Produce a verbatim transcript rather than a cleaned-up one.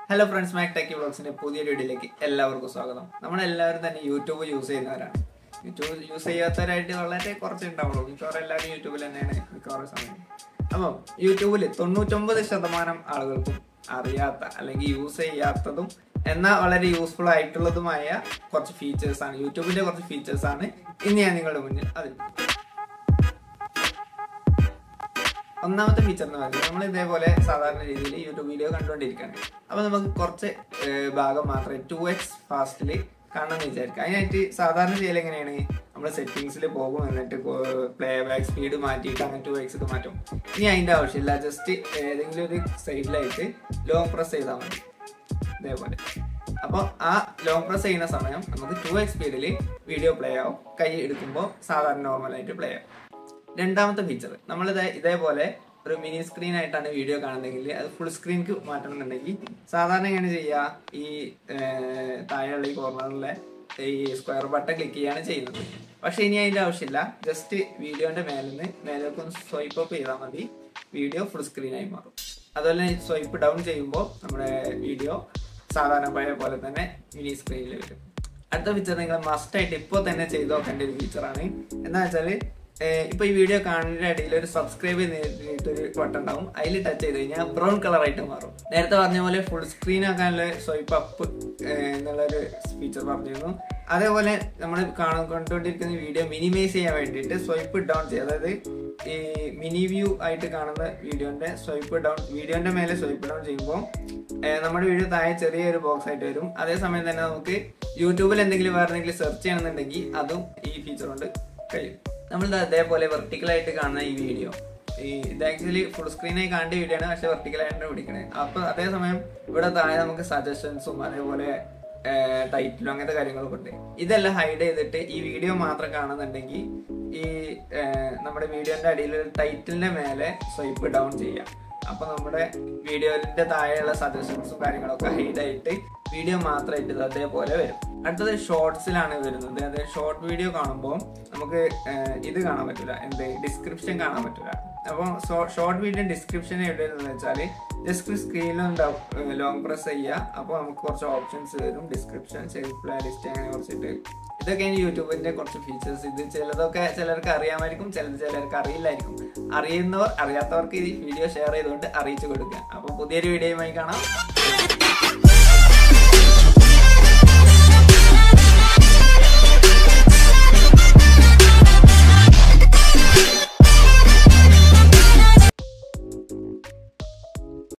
Hello friends, Mac Techie Vlogs in a Pudia Dileki, Ella Urgosagam. Naman Ella than YouTube use in Nara. YouTube use a other idea or let a corset download, which are a lot of YouTube and because something. YouTube lit, Tonu Chumbo the Shadamanam Algo, Ariata, Alagi use a Yatadum, and now already useful Itulumaya, got features and YouTube got features on it in the animal domain. ഒന്നാമത്തെ feature എന്ന് പറയുന്നത് നമ്മൾ ഇതേപോലെ സാധാരണ രീതിയിൽ YouTube video കണ്ടുകൊണ്ടിരിക്കുകയാണ്. അപ്പോൾ നമുക്ക് കുറച്ച് ഭാഗം മാത്രമേ ടു എക്സ് ഫാസ്റ്റിൽ കാണാമെന്ന് വിചാരിക്കുക. അതിനായിട്ട് സാധാരണ ചെയ്യൽ എങ്ങനെയാണ്, നമ്മൾ സെറ്റിങ്സിൽ പോകും, എന്നിട്ട് പ്ലേ ബാക്ക് സ്പീഡ് മാറ്റിയിട്ട് അങ്ങനെ ടു എക്സ് മാറ്റും. ഇനി അതിൻ്റെ ആവശ്യമില്ല, ജസ്റ്റ് ഏതെങ്കിലും ഒരു സൈഡിലായിട്ട് ലോങ് പ്രസ് ചെയ്താൽ മതി ഇതേപോലെ. അപ്പോൾ ആ ലോങ് പ്രസ് ചെയ്യുന്ന സമയം നമുക്ക് ടു എക്സ് സ്പീഡിൽ വീഡിയോ പ്ലേ ആവും, കൈ എടുക്കുമ്പോൾ സാധാരണ നോർമലായിട്ട് പ്ലേ ആവും. രണ്ടാമത്തെ ഫീച്ചർ, നമ്മൾ ഇതേപോലെ ഒരു മിനി സ്ക്രീൻ ആയിട്ടാണ് വീഡിയോ കാണുന്നതെങ്കിൽ അത് ഫുൾ സ്ക്രീൻക്ക് മാറ്റണമെന്നുണ്ടെങ്കിൽ സാധാരണ എങ്ങനെ ചെയ്യുക, ഈ താഴെയുള്ള ഈ കോർണറിലെ ഈ സ്ക്വയർ ബട്ടൺ ക്ലിക്ക് ചെയ്യാണ് ചെയ്യുന്നത്. പക്ഷെ ഇനി അതിൻ്റെ ആവശ്യമില്ല, ജസ്റ്റ് വീഡിയോന്റെ മേലിൽ നിന്ന് മേലേക്ക് ഒന്ന് സ്വൈപ്പ് അപ്പ് ചെയ്താൽ മതി, വീഡിയോ ഫുൾ സ്ക്രീനായി മാറും. അതുപോലെ സ്വൈപ്പ് ഡൗൺ ചെയ്യുമ്പോൾ നമ്മുടെ വീഡിയോ സാധാരണ പഴയ പോലെ തന്നെ മിനി സ്ക്രീനിൽ വരും. അടുത്ത ഫീച്ചർ നിങ്ങൾ മസ്റ്റായിട്ട് ഇപ്പോൾ തന്നെ ചെയ്ത് നോക്കേണ്ട ഒരു ഫീച്ചറാണ്. എന്താ വെച്ചാൽ, ഇപ്പൊ ഈ വീഡിയോ കാണുന്നതിന്റെ ഇടയിൽ ഒരു സബ്സ്ക്രൈബ് ചെയ്തിട്ടൊരു ബട്ടൺ ഉണ്ടാവും, അതിൽ ടച്ച് ചെയ്ത് കഴിഞ്ഞാൽ ബ്രൗൺ കളർ ആയിട്ട് മാറും. നേരത്തെ പറഞ്ഞ പോലെ ഫുൾ സ്ക്രീൻ ആക്കാനുള്ള സ്വൈപ്പ് അപ്പ് എന്നുള്ളൊരു ഫീച്ചർ പറഞ്ഞിരുന്നു. അതേപോലെ നമ്മൾ കാണാൻ കണ്ടുകൊണ്ടിരിക്കുന്ന വീഡിയോ മിനിമൈസ് ചെയ്യാൻ വേണ്ടിയിട്ട് സ്വൈപ്പ് ഡൗൺ ചെയ്യുക, അതായത് ഈ മിനി വ്യൂ ആയിട്ട് കാണുന്ന വീഡിയോന്റെ സ്വൈപ്പ് ഡൗൺ, വീഡിയോന്റെ മേലെ സ്വൈപ്പ് ഡൗൺ ചെയ്യുമ്പോൾ നമ്മുടെ വീഡിയോ താഴെ ചെറിയൊരു ബോക്സ് ആയിട്ട് വരും. അതേസമയം തന്നെ നമുക്ക് യൂട്യൂബിൽ എന്തെങ്കിലും വേറെ എന്തെങ്കിലും സെർച്ച് ചെയ്യണമെന്നുണ്ടെങ്കിൽ അതും ഈ ഫീച്ചർ കൊണ്ട് കഴിയും. നമ്മൾ അതേപോലെ വെർട്ടിക്കലായിട്ട് കാണുന്ന ഈ വീഡിയോ, ഈ ഇത് ആക്ച്വലി ഫുൾ സ്ക്രീനായി കാണേണ്ട വീഡിയോ ആണ്, പക്ഷെ വെർട്ടിക്കലായിട്ടാണ് പിടിക്കണേ. അപ്പൊ അതേസമയം ഇവിടെ താഴെ നമുക്ക് സജഷൻസും അതേപോലെ ടൈറ്റിലും അങ്ങനത്തെ കാര്യങ്ങളൊക്കെ ഉണ്ട്. ഇതെല്ലാം ഹൈഡ് ചെയ്തിട്ട് ഈ വീഡിയോ മാത്രം കാണുന്നുണ്ടെങ്കിൽ ഈ നമ്മുടെ വീഡിയോന്റെ അടിയിൽ ടൈറ്റിലിന്റെ മേലെ സ്വൈപ്പ് ഡൗൺ ചെയ്യാം. അപ്പൊ നമ്മുടെ വീഡിയോന്റെ താഴെയുള്ള സജഷൻസും കാര്യങ്ങളൊക്കെ ഹൈഡ് ആയിട്ട് വീഡിയോ മാത്രമായിട്ട് ഇത് അതേപോലെ വരും. അടുത്തത് ഷോർട്സിലാണ് വരുന്നത്. അതായത് ഷോർട്ട് വീഡിയോ കാണുമ്പോൾ നമുക്ക് ഇത് കാണാൻ പറ്റില്ല, എന്ത് ഡിസ്ക്രിപ്ഷൻ കാണാൻ പറ്റില്ല. അപ്പോൾ ഷോർട്ട് വീഡിയോ ഡിസ്ക്രിപ്ഷൻ എവിടെയെന്ന് വെച്ചാൽ ജസ്റ്റ് സ്ക്രീനിലുണ്ടാവും, ലോങ് പ്രസ് ചെയ്യുക, അപ്പോൾ നമുക്ക് കുറച്ച് ഓപ്ഷൻസ് വരും, ഡിസ്ക്രിപ്ഷൻ, സേവ് പ്ലേലിസ്റ്റ്, അങ്ങനെ കുറച്ചിട്ട്. ഇതൊക്കെയാണ് യൂട്യൂബിന്റെ കുറച്ച് ഫീച്ചേഴ്സ്. ഇത് ചിലതൊക്കെ ചിലർക്ക് അറിയാമായിരിക്കും, ചിലത് ചിലർക്ക് അറിയില്ലായിരിക്കും. അറിയുന്നവർ അറിയാത്തവർക്ക് ഈ വീഡിയോ ഷെയർ ചെയ്തുകൊണ്ട് അറിയിച്ചു കൊടുക്കുക. അപ്പോൾ പുതിയൊരു വീഡിയോയുമായി കാണാം.